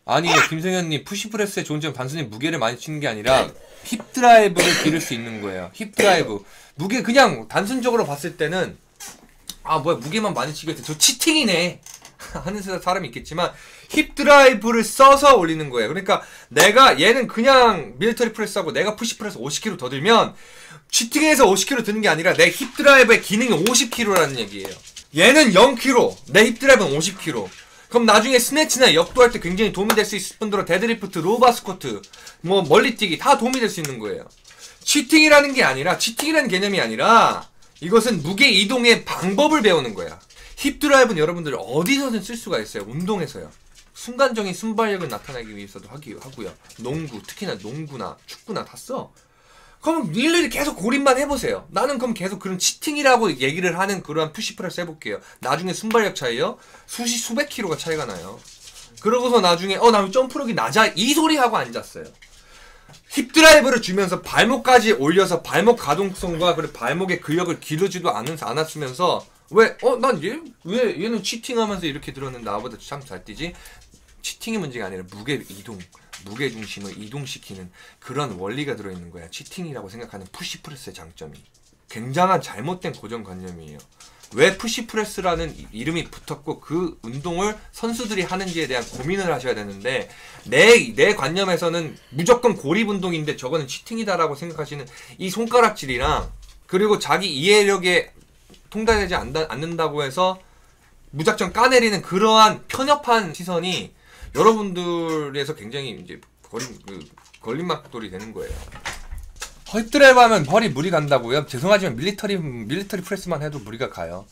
아니 김성현님 푸시프레스의 좋은 점은 단순히 무게를 많이 치는 게 아니라 힙 드라이브를 기를 수 있는 거예요. 힙 드라이브. 무게 그냥 단순적으로 봤을 때는 아 뭐야 무게만 많이 치겠대. 저 치팅이네. 하는 사람이 있겠지만 힙 드라이브를 써서 올리는 거예요. 그러니까 내가 얘는 그냥 밀리터리 프레스하고 내가 푸시프레스 50kg 더 들면 치팅에서 50kg 드는 게 아니라 내 힙 드라이브의 기능이 50kg라는 얘기예요. 얘는 0kg, 내 힙 드라이브는 50kg. 그럼 나중에 스네치나 역도할 때 굉장히 도움이 될 수 있을 뿐더러 데드리프트, 로바 스쿼트, 뭐 멀리뛰기 다 도움이 될 수 있는 거예요. 치팅이라는 게 아니라 치팅이라는 개념이 아니라 이것은 무게 이동의 방법을 배우는 거야. 힙 드라이브는 여러분들 어디서든 쓸 수가 있어요. 운동에서요. 순간적인 순발력을 나타내기 위해서도 하고요. 농구, 특히나 농구나 축구나 다 써. 그럼 일일이 계속 고립만 해보세요. 나는 그럼 계속 그런 치팅이라고 얘기를 하는 그러한 푸시프레스 해볼게요. 나중에 순발력 차이요? 수백 킬로가 차이가 나요. 그러고서 나중에 나 점프력이 낮아 이 소리 하고 앉았어요. 힙 드라이브를 주면서 발목까지 올려서 발목 가동성과 그리고 발목의 근력을 기르지도 않았으면서 왜 얘는 치팅하면서 이렇게 들었는데 나보다 참 잘 뛰지? 치팅이 문제가 아니라 무게 중심을 이동시키는 그런 원리가 들어있는 거야. 치팅이라고 생각하는 푸시프레스의 장점이. 굉장한 잘못된 고정관념이에요. 왜 푸시프레스라는 이름이 붙었고 그 운동을 선수들이 하는지에 대한 고민을 하셔야 되는데 내 관념에서는 무조건 고립 운동인데 저거는 치팅이다라고 생각하시는 이 손가락질이랑 그리고 자기 이해력에 통달되지 않는다고 해서 무작정 까내리는 그러한 편협한 시선이 여러분들에서 굉장히 이제 걸림막돌이 되는 거예요. 힙드라이브 하면 허리 무리 간다고요? 죄송하지만 밀리터리 프레스만 해도 무리가 가요.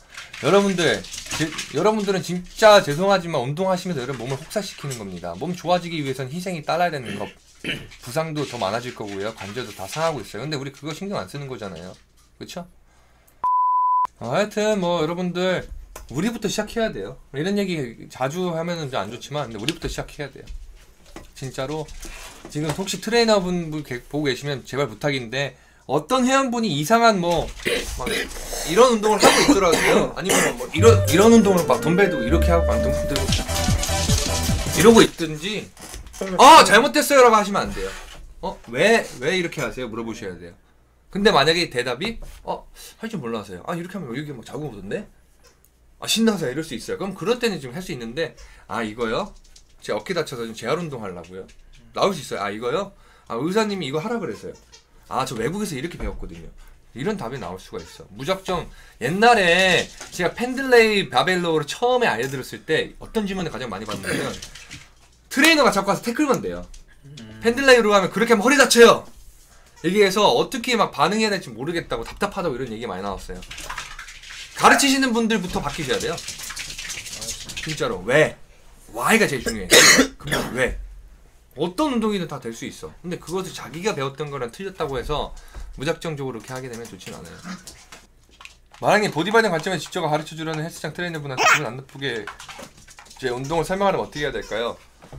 여러분들은 진짜 죄송하지만 운동하시면서 여러분 몸을 혹사시키는 겁니다. 몸 좋아지기 위해서는 희생이 따라야 되는 거. 부상도 더 많아질 거고요. 관절도 다 상하고 있어요. 근데 우리 그거 신경 안 쓰는 거잖아요. 그쵸? 하여튼 뭐 여러분들 우리부터 시작해야 돼요. 이런 얘기 자주 하면은 좀 안 좋지만 근데 우리부터 시작해야 돼요. 진짜로 지금 혹시 트레이너분 보고 계시면 제발 부탁인데 어떤 회원분이 이상한 막 이런 운동을 하고 있더라고요. 아니면 뭐 이런 운동을 막 덤벨도 이렇게 하고 방금 들고 이러고 있든지 잘못됐어요 라고 하시면 안 돼요. 왜 이렇게 하세요? 물어보셔야 돼요. 근데 만약에 대답이 할 줄 몰라서요. 이렇게 하면 여기 막 자국 오던데? 신나서 이럴 수 있어요. 그럼 그럴 때는 지금 할 수 있는데 이거요? 제 어깨 다쳐서 좀 재활 운동 하려고요. 나올 수 있어요. 이거요? 의사님이 이거 하라 그래서요. 저 외국에서 이렇게 배웠거든요. 이런 답이 나올 수가 있어. 무작정 옛날에 제가 펜들레이 바벨로를 처음에 알려드렸을 때 어떤 질문을 가장 많이 받냐면 트레이너가 자꾸 와서 태클만 돼요. 펜들레이로 하면 그렇게 하면 허리 다쳐요. 얘기해서 어떻게 막 반응해야 될지 모르겠다고 답답하다고 이런 얘기 많이 나왔어요. 가르치시는 분들부터 바뀌셔야 돼요. 진짜로. 왜? why가 제일 중요해. 그럼 왜? 어떤 운동이든 다 될 수 있어. 근데 그것을 자기가 배웠던 거랑 틀렸다고 해서 무작정적으로 그렇게 하게 되면 좋진 않아요. 마랑님 보디빌딩 관점에 직접 가르쳐주려는 헬스장 트레이너분한테 기분 안 나쁘게 제 운동을 설명하려면 어떻게 해야 될까요?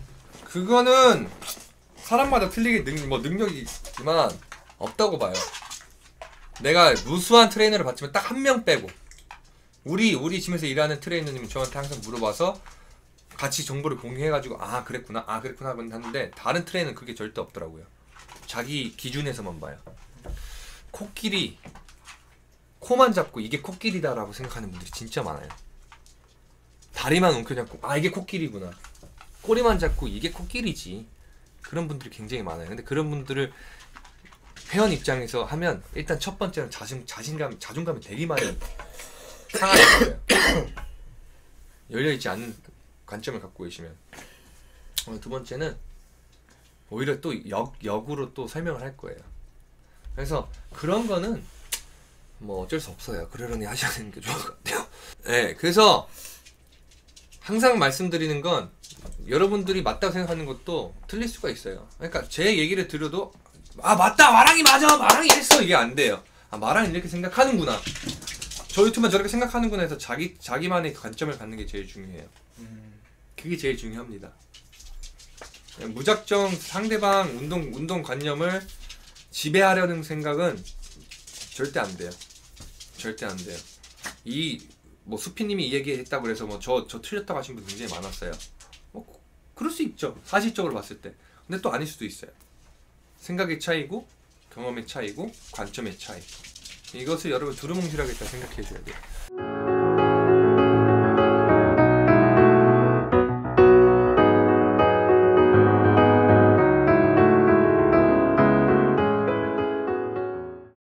그거는 사람마다 틀리게 능력이 있지만 없다고 봐요. 내가 무수한 트레이너를 봤지만 딱 한 명 빼고 우리 팀에서 일하는 트레이너님은 저한테 항상 물어봐서 같이 정보를 공유해가지고 그랬구나 하는데 다른 트레이너는 그게 절대 없더라고요. 자기 기준에서만 봐요. 코끼리 코만 잡고 이게 코끼리다라고 생각하는 분들이 진짜 많아요. 다리만 움켜잡고 이게 코끼리구나. 꼬리만 잡고 이게 코끼리지. 그런 분들이 굉장히 많아요. 근데 그런 분들을 회원 입장에서 하면 일단 첫 번째는 자존감이 되게 많이 상하게 돼요. 열려있지 않는 관점을 갖고 계시면. 두 번째는 오히려 또 역으로 또 설명을 할 거예요. 그래서 그런 거는 뭐 어쩔 수 없어요. 그러려니 하셔야 되는 게 좋을 것 같아요. 네, 그래서 항상 말씀드리는 건 여러분들이 맞다고 생각하는 것도 틀릴 수가 있어요. 그러니까 제 얘기를 들어도 맞다! 마랑이 맞아! 마랑이 했어! 이게 안 돼요. 마랑이 이렇게 생각하는구나. 저 유튜브만 저렇게 생각하는구나 해서 자기만의 관점을 갖는 게 제일 중요해요. 그게 제일 중요합니다. 무작정 상대방 운동관념을 지배하려는 생각은 절대 안 돼요. 절대 안 돼요. 수피님이 이 얘기 했다고 그래서 저 틀렸다고 하신 분 굉장히 많았어요. 그럴 수 있죠. 사실적으로 봤을 때. 근데 또 아닐 수도 있어요. 생각의 차이고 경험의 차이고 관점의 차이. 이것을 여러분 두루뭉실하게 잘 생각해 줘야 돼요.